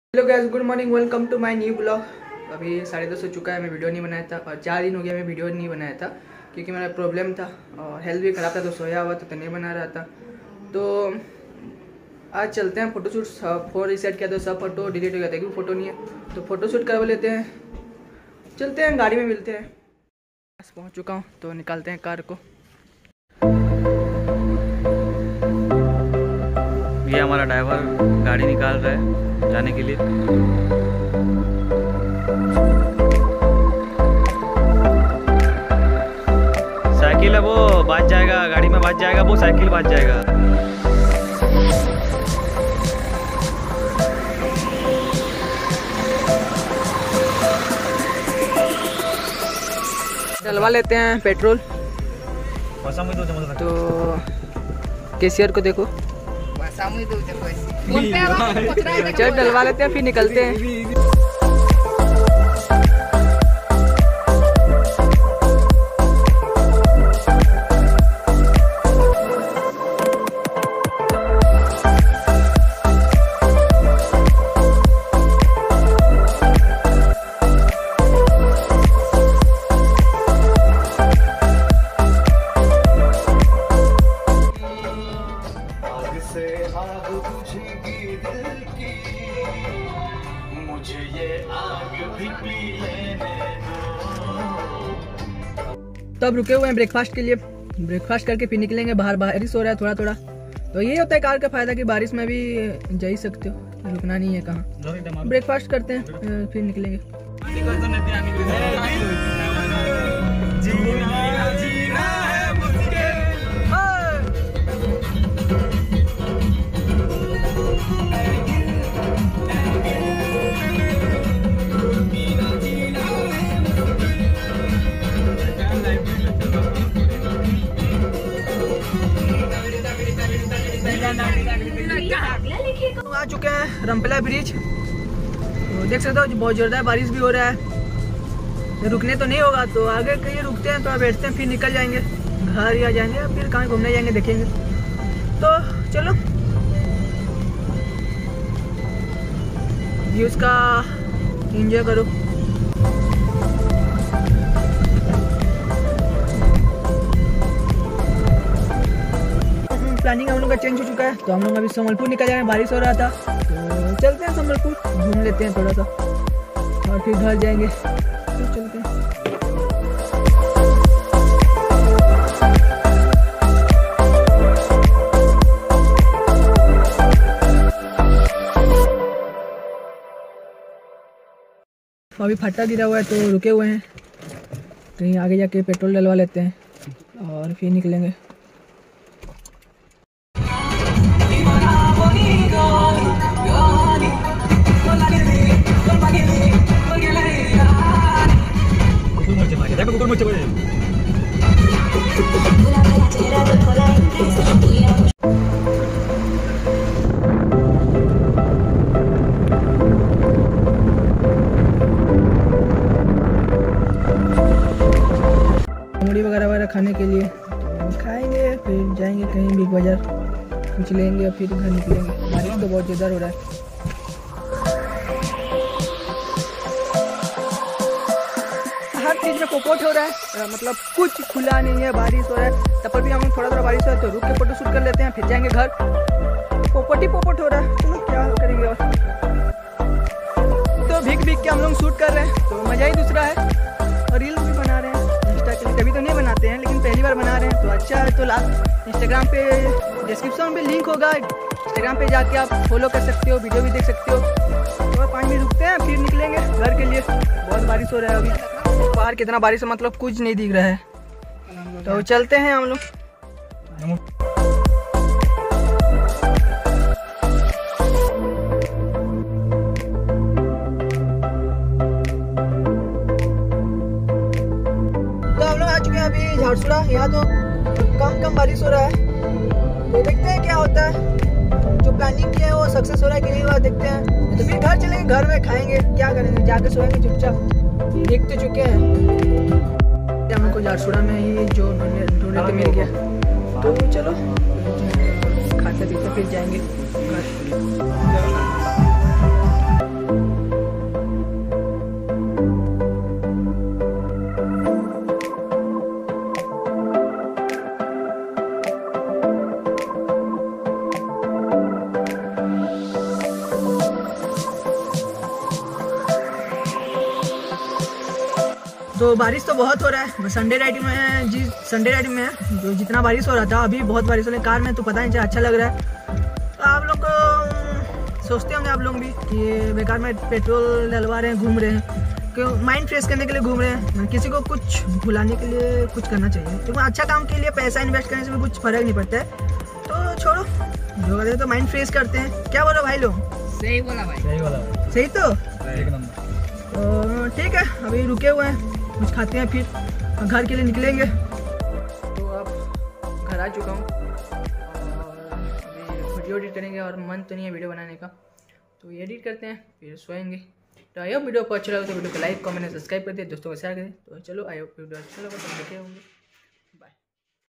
Hello guys, good morning, welcome to my new blog. अभी 10:30 हो चुका है, मैं वीडियो नहीं बनाया था और 4 दिन हो गया मैं वीडियो नहीं बनाया था क्योंकि मेरा प्रॉब्लम था और हेल्थ भी ख़राब था, तो सोया हुआ तो नहीं बना रहा था। तो आज चलते हैं फ़ोटोशूट। फ़ोन रीसेट किया तो सब फोटो डिलीट हो गया था क्योंकि फ़ोटो नहीं है, तो फ़ोटोशूट करवा लेते हैं। चलते हैं, गाड़ी में मिलते हैं। बस पहुँच चुका हूँ, तो निकालते हैं कार को। ये हमारा ड्राइवर गाड़ी निकाल रहा है जाने के लिए। साइकिल है वो बच जाएगा, गाड़ी में बच जाएगा, वो साइकिल बच जाएगा। डलवा लेते हैं पेट्रोल। तो कैशियर को देखो, चल डलवा लेते हैं फिर निकलते हैं। मुझे ये आग भी पी लेने तो अब रुके हुए हैं ब्रेकफास्ट के लिए। ब्रेकफास्ट करके फिर निकलेंगे बाहर। बारिश हो रहा है थोड़ा थोड़ा, तो ये होता है कार का फायदा कि बारिश में भी जा ही सकते हो, रुकना नहीं है कहाँ। ब्रेकफास्ट करते हैं फिर निकलेंगे। आ चुके हैं रमपला ब्रिज। तो देख सकते हो बहुत जोरदार बारिश भी हो रहा है, तो रुकने तो नहीं होगा, तो आगे कहीं रुकते हैं, थोड़ा बैठते हैं, फिर निकल जाएंगे घर या जाएंगे, फिर कहीं घूमने जाएंगे, देखेंगे। तो चलो व्यूज का एंजॉय करो। प्लानिंग हम लोग का चेंज हो चुका है, तो हम लोग अभी संबलपुर निकल जाए। बारिश हो रहा था तो चलते हैं संबलपुर, घूम लेते हैं थोड़ा सा और फिर घर जाएंगे। तो चलते हैं। अभी फट्टा गिरा हुआ है तो रुके हुए हैं, कहीं आगे जाके पेट्रोल डलवा लेते हैं और फिर निकलेंगे। मुड़ी वगैरह खाने के लिए खाएंगे, फिर जाएंगे कहीं बिग बाजार, कुछ लेंगे और फिर घर निकलेंगे। बारिश तो बहुत ज़्यादा हो रहा है। हर चीज़ में पोपट हो रहा है, मतलब कुछ खुला नहीं है, बारिश हो रहा है। तब पर भी हम थोड़ा थोड़ा बारिश हो रहा है तो रुक के फोटो शूट कर लेते हैं, फिर जाएंगे घर। पोपट ही पोपट हो रहा है, चलो क्या करेंगे। और तो भीग भीग के हम लोग शूट कर रहे हैं, तो मज़ा ही दूसरा है। और रील्स भी बना रहे हैं इंस्टा के लिए, कभी तो नहीं बनाते हैं लेकिन पहली बार बना रहे हैं, तो अच्छा है। तो लास्ट इंस्टाग्राम पे डिस्क्रिप्शन में लिंक होगा, इंस्टाग्राम पे जाके आप फॉलो कर सकते हो, वीडियो भी देख सकते हो। तो 5 मिनट रुकते हैं फिर निकलेंगे घर के लिए। बहुत बारिश हो रहा है अभी, बाहर कितना बारिश है मतलब कुछ नहीं दिख रहा है। तो चलते हैं हम लोग। तो हम लोग आ चुके हैं अभी झारसुड़ा। यहाँ तो कम बारिश हो रहा है, तो देखते हैं क्या होता है। जो प्लानिंग किया है वो सक्सेस हो रहा है कि नहीं हुआ, देखते हैं। तो फिर घर चलेंगे, घर में खाएंगे, क्या करेंगे, जाके सोएंगे चुपचाप। देख तो चुके हैं हमको झारसुड़ा में ही जो ढूंढने तो मिल गया। तो चलो खाते पीते फिर जाएंगे घर। तो बारिश तो बहुत हो रहा है, संडे राइडिंग में जी, संडे राइडिंग में जो जितना बारिश हो रहा था अभी बहुत बारिश हो रही है। कार में तो पता नहीं चला, अच्छा लग रहा है। तो आप लोग को सोचते होंगे आप लोग भी कि बेकार में पेट्रोल डलवा रहे हैं, घूम रहे हैं, क्यों माइंड फ्रेश करने के लिए घूम रहे हैं। किसी को कुछ भुलाने के लिए कुछ करना चाहिए, क्योंकि अच्छा काम के लिए पैसा इन्वेस्ट करने से भी कुछ फर्क नहीं पड़ता है। तो छोड़ो, जो करते तो माइंड फ्रेश करते हैं। क्या बोलो भाई लोग? सही बोला भाई, सही तो एक नंबर। तो ठीक है, अभी रुके हुए हैं, कुछ खाते हैं फिर घर के लिए निकलेंगे। तो अब घर आ चुका हूँ और अभी वीडियो एडिट करेंगे और मन तो नहीं है वीडियो बनाने का, तो एडिट करते हैं फिर सोएंगे। तो आई होप वीडियो को अच्छा लगा तो वीडियो को लाइक कमेंट सब्सक्राइब कर दिए, दोस्तों को शेयर करें। तो चलो आई होप वीडियो अच्छा लगा तो देखे होंगे। बाय।